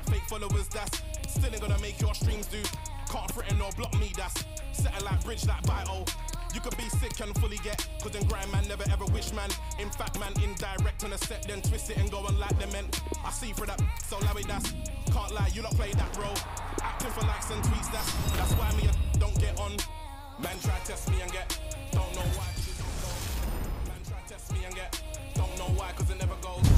fake followers, that's still ain't gonna make your streams do. Can't threaten or block me, that's satellite bridge like Bio. You could be sick and fully get, cause in grind man never ever wish man. In fact man, indirect on a set, then twist it and go on like the men. I see for that, so Larry that's, can't lie, you lot play that bro. Acting for likes and tweets, that's why me don't get on. Man try test me and get, don't know why. Man try test me and get, don't know why, cause it never goes.